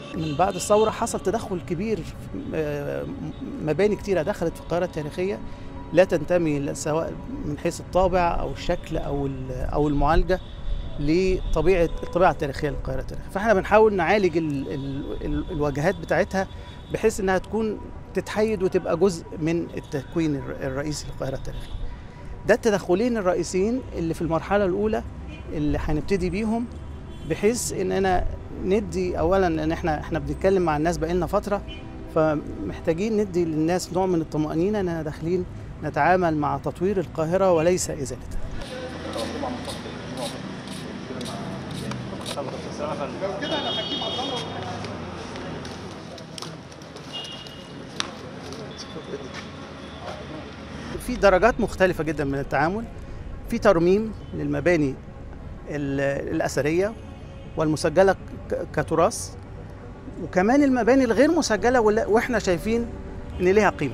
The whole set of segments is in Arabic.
من بعد الثورة حصل تدخل كبير في مباني كتيرة دخلت في القاهرة التاريخية لا تنتمي سواء من حيث الطابع أو الشكل أو المعالجة الطبيعة التاريخية للقاهرة التاريخية. فاحنا بنحاول نعالج الواجهات بتاعتها بحيث انها تتحيد وتبقى جزء من التكوين الرئيسي للقاهرة التاريخية. ده التدخلين الرئيسيين اللي في المرحلة الأولى اللي هنبتدي بيهم، بحيث اننا ندي اولا ان احنا بنتكلم مع الناس بقالنا فتره، فمحتاجين ندي للناس نوع من الطمانينه اننا داخلين نتعامل مع تطوير القاهره وليس ازالتها. في درجات مختلفه جدا من التعامل، في ترميم للمباني الأثرية والمسجلة كتراث، وكمان المباني الغير مسجلة واحنا شايفين ان ليها قيمة،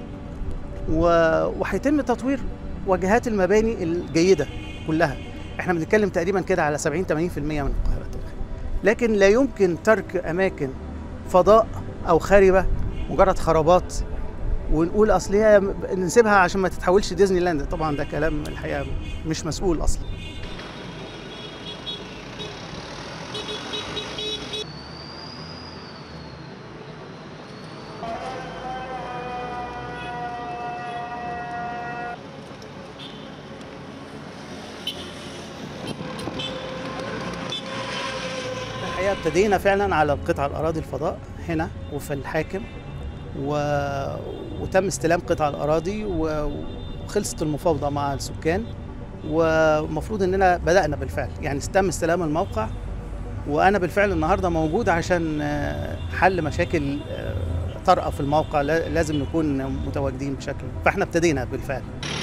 وهيتم تطوير واجهات المباني الجيدة كلها. احنا بنتكلم تقريبا كده على 70-80% من القاهرة التاريخية، لكن لا يمكن ترك أماكن فضاء أو خاربة مجرد خرابات ونقول اصل هي نسيبها عشان ما تتحولش ديزني لاند. طبعا ده كلام الحقيقه مش مسؤول اصلا. الحقيقه ابتدينا فعلا على القطع الاراضي الفضاء هنا وفي الحاكم، وتم استلام قطع الأراضي وخلصت المفاوضة مع السكان، ومفروض أننا بدأنا بالفعل، يعني تم استلام الموقع، وأنا بالفعل النهاردة موجود عشان حل مشاكل طارئة في الموقع لازم نكون متواجدين بشكل، فإحنا ابتدينا بالفعل.